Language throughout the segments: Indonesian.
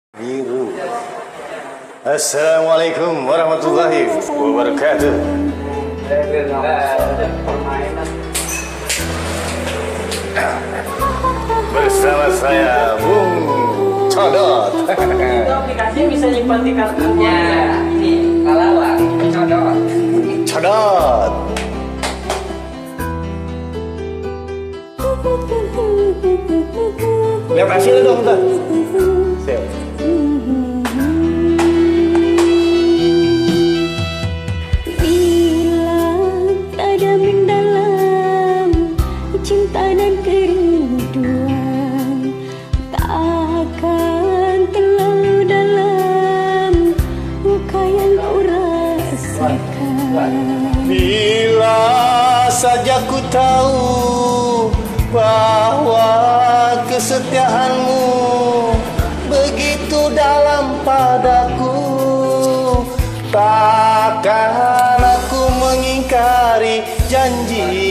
Biru. Assalamualaikum warahmatullahi wabarakatuh. Bersama saya Bung Codot. Itu aplikasinya bisa nyimpan di kartunya. Ini Kalawang Codot. Codot. Lihat hasilnya dong, Bang. Siap. Bila ada mendalam cinta dan kerinduan, tak akan terlalu dalam luka yang kau rasakan. Bila saja ku tahu bahwa kesetiaanmu begitu dalam padaku, takkan aku mengingkari janji.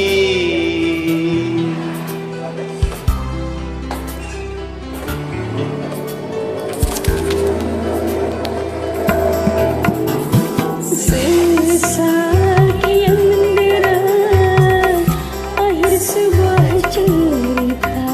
Sesak yang mendera akhir sebuah cerita.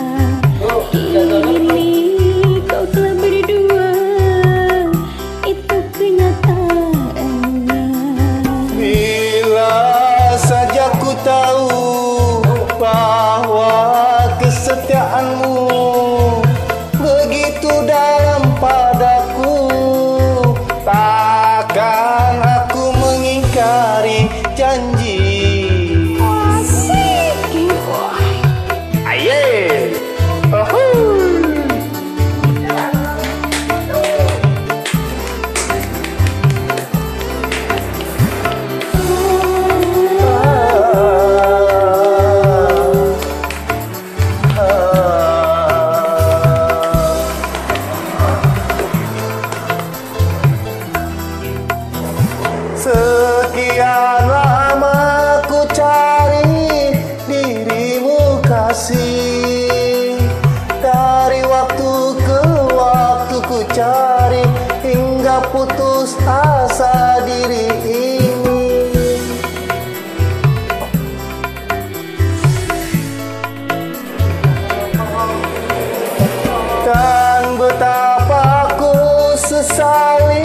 Kini kau telah berdua, itu kenyataannya. Bila saja ku tahu bahwa kesetiaanmu begitu dalam padaku, takkan aku mengingkari janji. Asik. Aye. Sekian lama ku cari dirimu kasih, dari waktu ke waktu ku cari hingga putus asa diri ini. Dan betapa ku sesali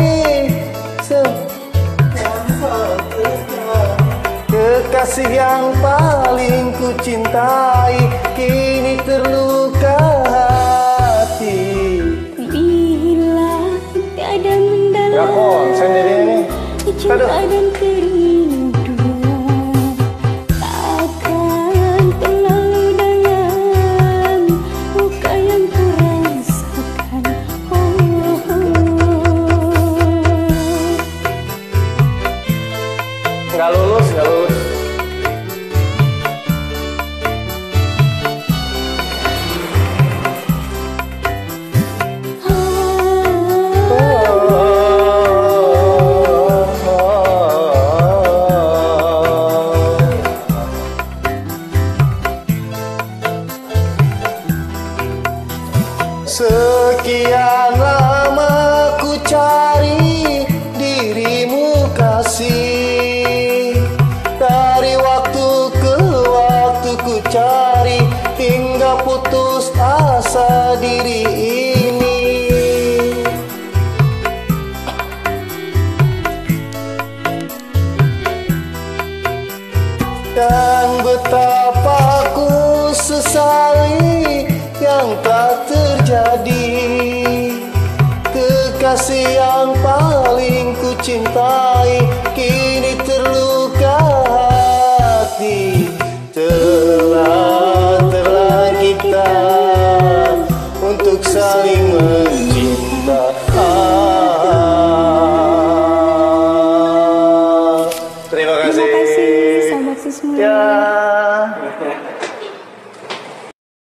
kekasih yang paling ku cintai kini terluka hati. Bila tiada mendalam cinta dan kerinduan, takkan terlalu dalam luka yang ku rasakan. Nggak lulus, nggak lulus. Sekian lama